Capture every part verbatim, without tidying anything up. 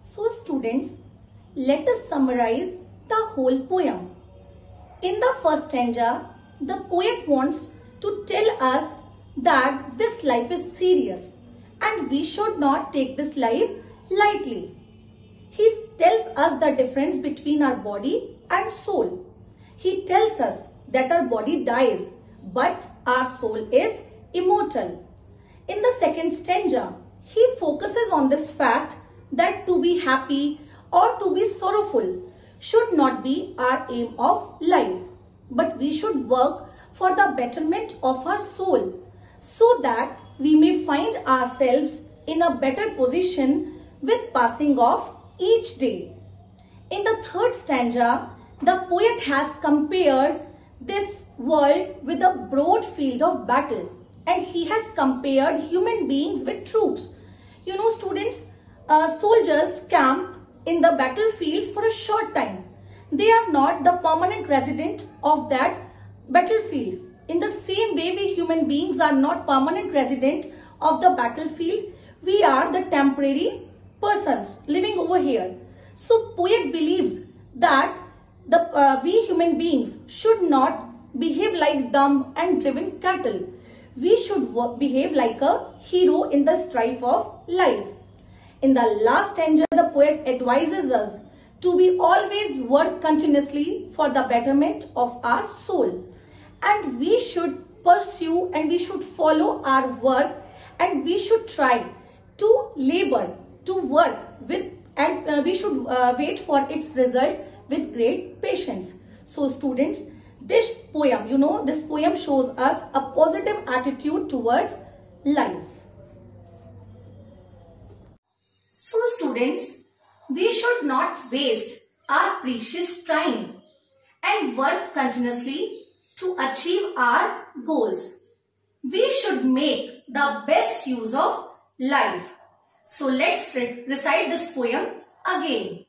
So students, let us summarize the whole poem. In the first stanza, the poet wants to tell us that this life is serious and we should not take this life lightly. He tells us the difference between our body and soul. He tells us that our body dies, but our soul is immortal. In the second stanza, he focuses on this fact that to be happy or to be sorrowful should not be our aim of life, but we should work for the betterment of our soul so that we may find ourselves in a better position with passing of each day. In the third stanza, the poet has compared this world with a broad field of battle, and he has compared human beings with troops. You know students, uh, soldiers camp in the battlefields for a short time. They are not the permanent resident of that battlefield. In the same way, we human beings are not permanent resident of the battlefield. We are the temporary persons living over here. So poet believes that the uh, we human beings should not behave like dumb and driven cattle. We should work, behave like a hero in the strife of life. In the last stanza, the poet advises us to be always work continuously for the betterment of our soul. And we should pursue and we should follow our work, and we should try to labor, to work with, and uh, we should uh, wait for its result with great patience. So students, this poem, you know, this poem shows us a positive attitude towards life. So students, we should not waste our precious time and work continuously to achieve our goals. We should make the best use of life. So let's re recite this poem again.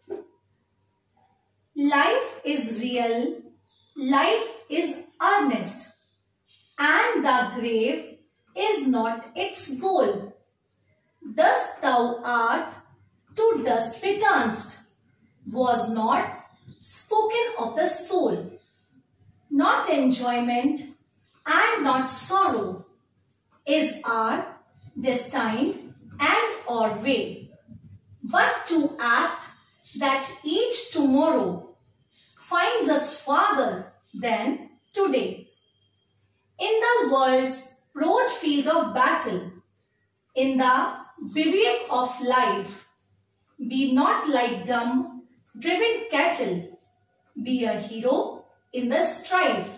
Life is real, life is earnest, and the grave is not its goal. Dust thou art, to dust returnest, was not spoken of the soul. Not enjoyment and not sorrow is our destined and or way, but to act that each tomorrow finds us farther than today. In the world's broad field of battle, in the bivouac of life, be not like dumb, driven cattle, be a hero in the strife.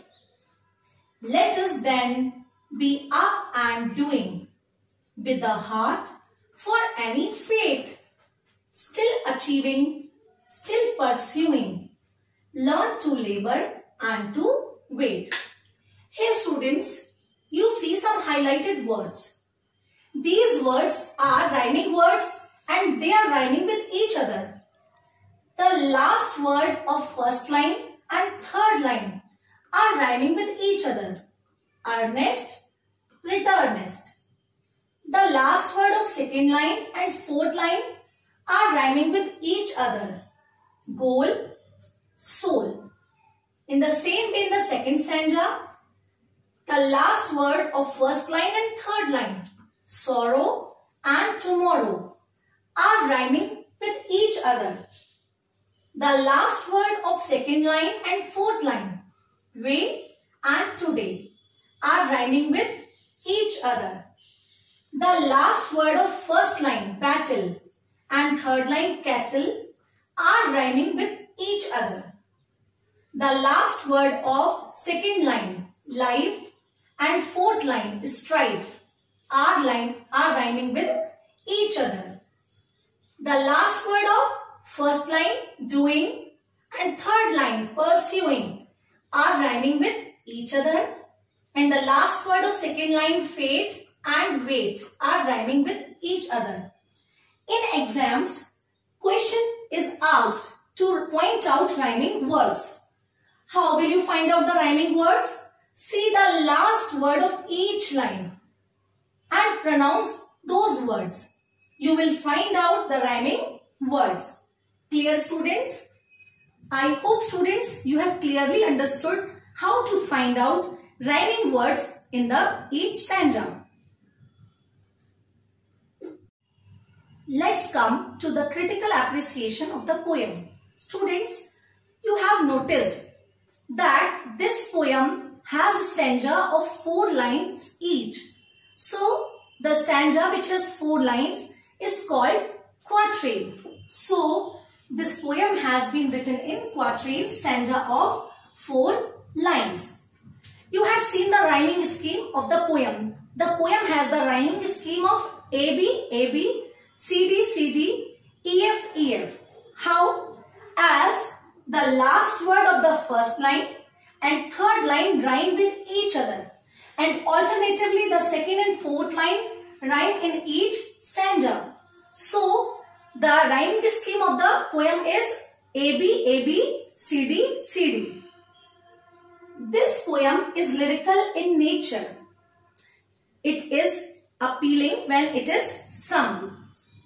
Let us then be up and doing, with a heart for any fate, still achieving, still pursuing, learn to labor and to wait. Here students, you see some highlighted words. These words are rhyming words and they are rhyming with each other. The last word of first line and third line are rhyming with each other. Earnest, returnest. The last word of second line and fourth line are rhyming with each other. Goal, soul. In the same way, in the second stanza, the last word of first line and third line, sorrow and tomorrow, are rhyming with each other. The last word of second line and fourth line, way and today, are rhyming with each other. The last word of first line, battle, and third line, cattle, are rhyming with each other. The last word of second line, life, and fourth line, strife, are, line, are rhyming with each other. The last word of first line, doing, and third line, pursuing, are rhyming with each other. And the last word of second line, fate and wait, are rhyming with each other. In exams, question is asked to point out rhyming words. How will you find out the rhyming words? See the last word of each line and pronounce those words. You will find out the rhyming words. Clear, students? I hope, students, you have clearly understood how to find out rhyming words in the each stanza. Let's come to the critical appreciation of the poem. Students, you have noticed that this poem has a stanza of four lines each. So, the stanza which has four lines is called quatrain. So, this poem has been written in quatrain stanza of four lines. You had seen the rhyming scheme of the poem. The poem has the rhyming scheme of A B, A B, C D, C D, E F, E F. How? As the last word of the first line and third line rhyme with each other, and alternatively the second and fourth line rhyme in each stanza. So, the rhyming scheme of the poem is A B, A B, C D, C D. This poem is lyrical in nature. It is appealing when it is sung.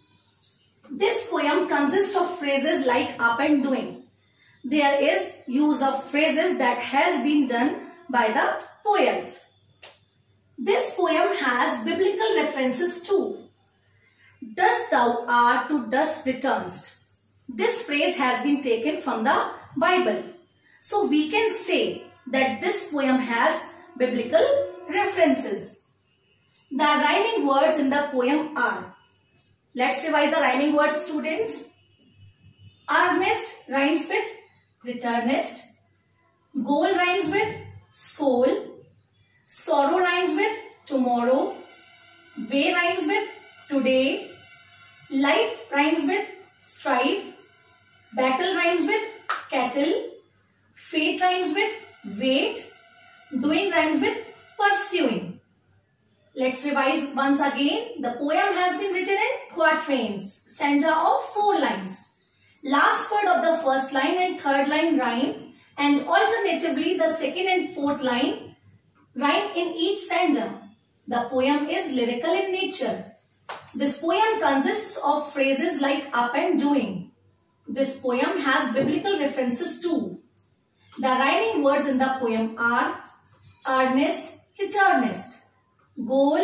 This poem consists of phrases like up and doing. There is use of phrases that has been done by the poet. This poem has biblical references too. Dust thou art to dust returnest. This phrase has been taken from the Bible. So we can say that this poem has biblical references. The rhyming words in the poem are, let's revise the rhyming words, students. Earnest rhymes with returnest. Goal rhymes with soul. Sorrow rhymes with tomorrow. Way rhymes with today. Life rhymes with strife. Battle rhymes with cattle. Fate rhymes with wait. Doing rhymes with pursuing. Let's revise once again. The poem has been written in quatrains, stanza of four lines. Last word of the first line and third line rhyme, and alternatively the second and fourth line rhyme in each stanza. The poem is lyrical in nature. This poem consists of phrases like up and doing. This poem has biblical references too. The rhyming words in the poem are earnest, returnest. Goal,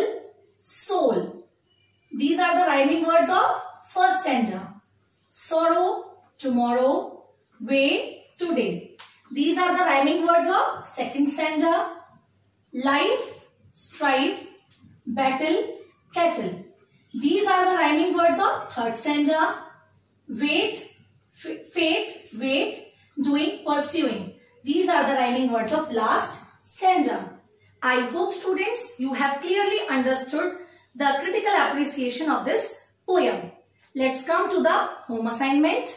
soul. These are the rhyming words of first stanza. Sorrow, tomorrow. Way, today. These are the rhyming words of second stanza. Life, strife, battle, cattle. These are the rhyming words of third stanza. Wait, fate, wait, doing, pursuing. These are the rhyming words of last stanza. I hope, students, you have clearly understood the critical appreciation of this poem. Let's come to the home assignment.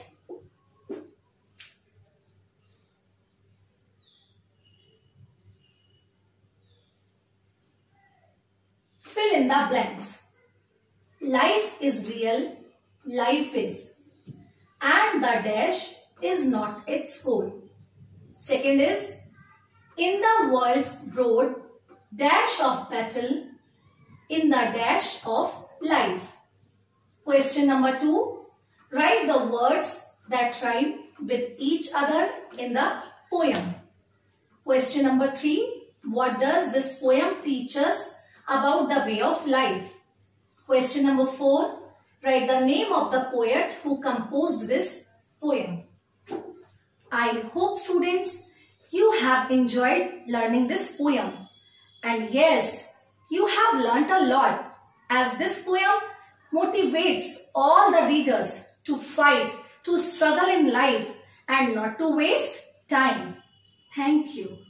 Fill in the blanks. Life is real, life is, and the dash is not its goal. Second is, in the world's broad dash of battle, in the dash of life. Question number two, write the words that rhyme with each other in the poem. Question number three, what does this poem teach us about the way of life? Question number four, write the name of the poet who composed this poem. I hope, students, you have enjoyed learning this poem. And yes, you have learnt a lot, as this poem motivates all the readers to fight, to struggle in life and not to waste time. Thank you.